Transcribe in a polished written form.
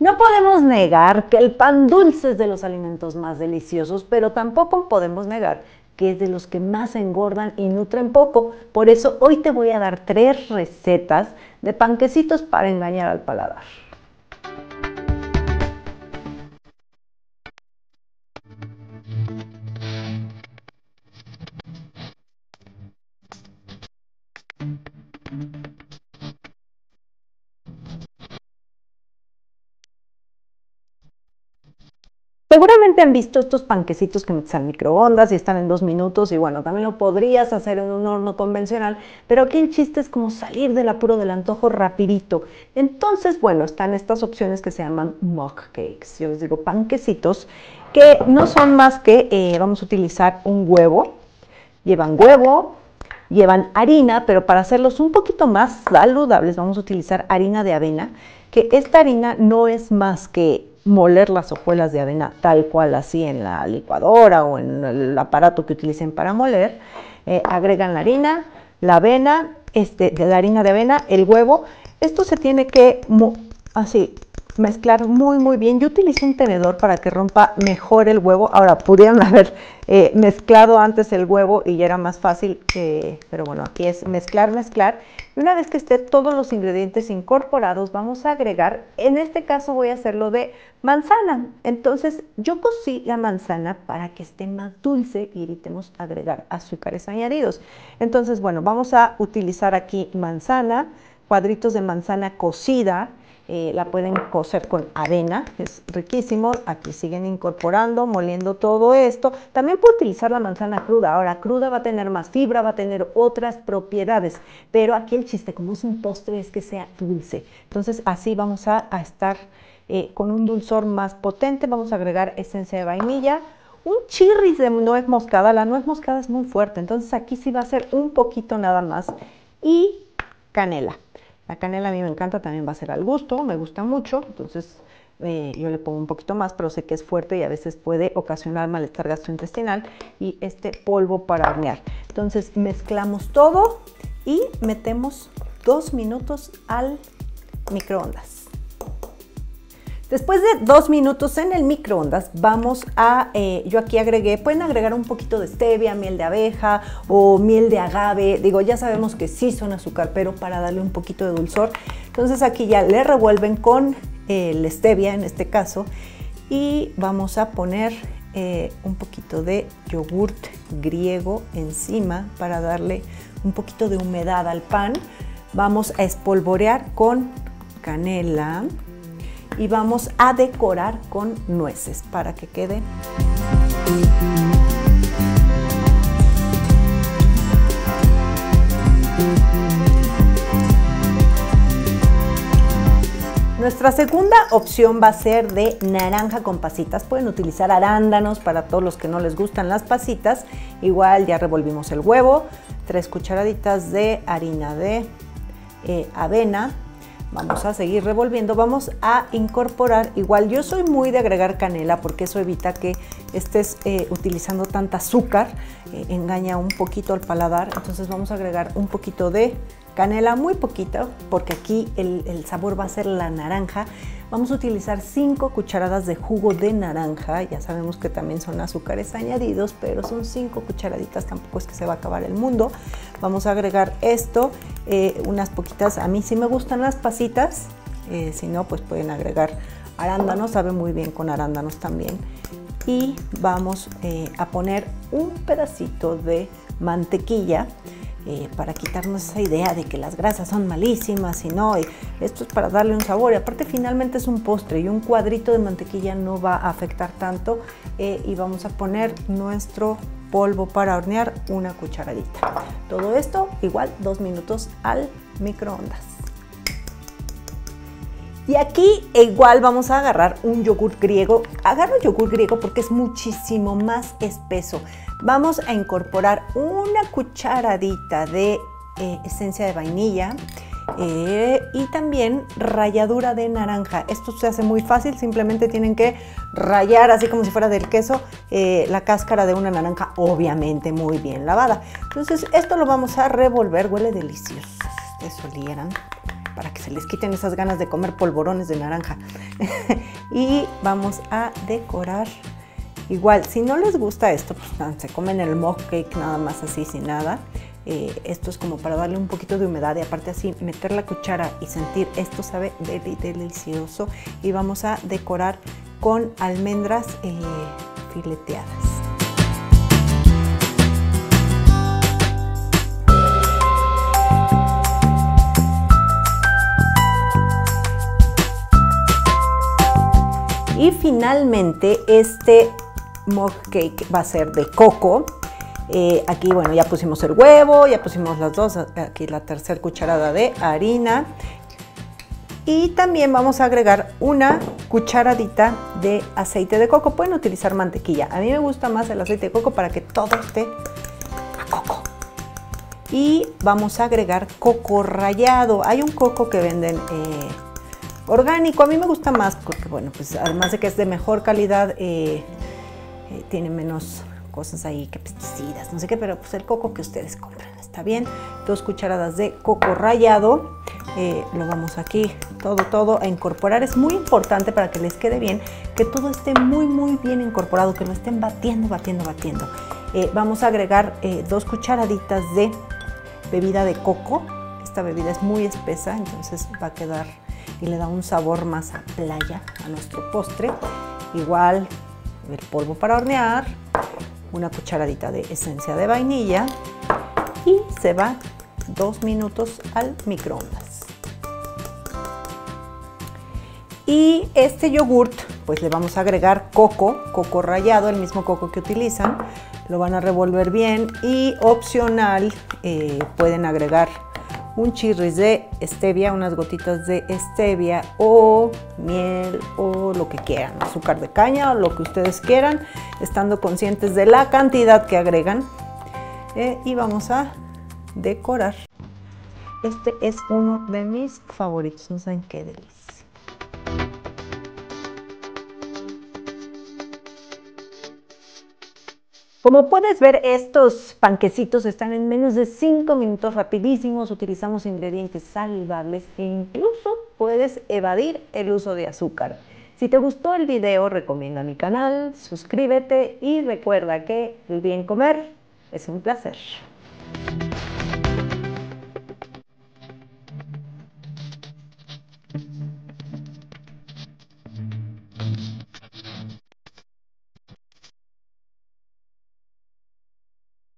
No podemos negar que el pan dulce es de los alimentos más deliciosos, pero tampoco podemos negar que es de los que más engordan y nutren poco. Por eso hoy te voy a dar 3 recetas de panquecitos para engañar al paladar. Seguramente han visto estos panquecitos que metes al microondas y están en 2 minutos y bueno, también lo podrías hacer en un horno convencional, pero aquí el chiste es como salir del apuro del antojo rapidito. Entonces, bueno, están estas opciones que se llaman mug cakes, yo les digo panquecitos, que no son más que, vamos a utilizar un huevo, llevan harina, pero para hacerlos un poquito más saludables vamos a utilizar harina de avena, que esta harina no es más que moler las hojuelas de avena tal cual así en la licuadora o en el aparato que utilicen para moler. Agregan la harina, la avena, de la harina de avena, el huevo. Esto se tiene que así mezclar muy bien. Yo utilicé un tenedor para que rompa mejor el huevo. Ahora, pudieron haber mezclado antes el huevo y ya era más fácil, pero bueno, aquí es mezclar. Y una vez que estén todos los ingredientes incorporados, vamos a agregar, en este caso voy a hacerlo de manzana. Entonces, yo cocí la manzana para que esté más dulce y evitemos agregar azúcares añadidos. Entonces, bueno, vamos a utilizar aquí manzana, cuadritos de manzana cocida. La pueden cocer con avena, es riquísimo. Aquí siguen incorporando, moliendo todo esto. También puedo utilizar la manzana cruda. Ahora, cruda va a tener más fibra, va a tener otras propiedades, pero aquí el chiste, como es un postre, es que sea dulce. Entonces, así vamos a estar con un dulzor más potente. Vamos a agregar esencia de vainilla, un chirris de nuez moscada. La nuez moscada es muy fuerte, entonces aquí sí va a ser un poquito nada más, y canela. La canela a mí me encanta, también va a ser al gusto, me gusta mucho, entonces yo le pongo un poquito más, pero sé que es fuerte y a veces puede ocasionar malestar gastrointestinal. Y este polvo para hornear. Entonces mezclamos todo y metemos 2 minutos al microondas. Después de 2 minutos en el microondas, vamos a, yo aquí agregué, pueden agregar un poquito de stevia, miel de abeja o miel de agave. Digo, ya sabemos que sí son azúcar, pero para darle un poquito de dulzor. Entonces aquí ya le revuelven con la stevia en este caso, y vamos a poner un poquito de yogurt griego encima para darle un poquito de humedad al pan. Vamos a espolvorear con canela y vamos a decorar con nueces para que quede. Nuestra segunda opción va a ser de naranja con pasitas. Pueden utilizar arándanos para todos los que no les gustan las pasitas. Igual ya revolvimos el huevo, 3 cucharaditas de harina de avena. Vamos a seguir revolviendo, vamos a incorporar, igual yo soy muy de agregar canela porque eso evita que estés utilizando tanta azúcar, engaña un poquito al paladar. Entonces vamos a agregar un poquito de canela, muy poquito, porque aquí el sabor va a ser la naranja. Vamos a utilizar 5 cucharadas de jugo de naranja. Ya sabemos que también son azúcares añadidos, pero son 5 cucharaditas, tampoco es que se va a acabar el mundo. Vamos a agregar esto, unas poquitas. A mí sí me gustan las pasitas, si no, pues pueden agregar arándanos, sabe muy bien con arándanos también. Y vamos a poner un pedacito de mantequilla, para quitarnos esa idea de que las grasas son malísimas y no, esto es para darle un sabor. Y aparte finalmente es un postre y un cuadrito de mantequilla no va a afectar tanto. Y vamos a poner nuestro polvo para hornear, una cucharadita. Todo esto igual 2 minutos al microondas. Y aquí igual vamos a agarrar un yogur griego. Agarro yogur griego porque es muchísimo más espeso. Vamos a incorporar una cucharadita de esencia de vainilla y también ralladura de naranja. Esto se hace muy fácil, simplemente tienen que rallar así como si fuera del queso la cáscara de una naranja, obviamente muy bien lavada. Entonces esto lo vamos a revolver, huele delicioso, si ustedes olieran, para que se les quiten esas ganas de comer polvorones de naranja. Y vamos a decorar. Igual, si no les gusta esto, pues se comen el mug cake nada más así, sin nada. Esto es como para darle un poquito de humedad y aparte así meter la cuchara y sentir, esto sabe delicioso. Y vamos a decorar con almendras fileteadas. Y finalmente este mug cake va a ser de coco. Aquí, bueno, ya pusimos el huevo, ya pusimos las dos, aquí la tercera cucharada de harina. Y también vamos a agregar una cucharadita de aceite de coco. Pueden utilizar mantequilla. A mí me gusta más el aceite de coco para que todo esté a coco. Y vamos a agregar coco rallado. Hay un coco que venden orgánico. A mí me gusta más porque, bueno, pues además de que es de mejor calidad, tiene menos cosas ahí que pesticidas, no sé qué, pero pues el coco que ustedes compran está bien. 2 cucharadas de coco rallado. Lo vamos aquí todo a incorporar. Es muy importante para que les quede bien, que todo esté muy bien incorporado, que lo estén batiendo. Vamos a agregar 2 cucharaditas de bebida de coco. Esta bebida es muy espesa, entonces va a quedar y le da un sabor más a playa a nuestro postre. Igual el polvo para hornear, una cucharadita de esencia de vainilla y se va 2 minutos al microondas. Y este yogurt, pues le vamos a agregar coco rallado, el mismo coco que utilizan. Lo van a revolver bien y opcional pueden agregar un chirris de stevia, unas gotitas de stevia o miel o lo que quieran, azúcar de caña o lo que ustedes quieran, estando conscientes de la cantidad que agregan. Y vamos a decorar. Este es uno de mis favoritos, no saben qué delicia. Como puedes ver, estos panquecitos están en menos de 5 minutos, rapidísimos. Utilizamos ingredientes saludables e incluso puedes evadir el uso de azúcar. Si te gustó el video, recomienda mi canal, suscríbete y recuerda que el bien comer es un placer.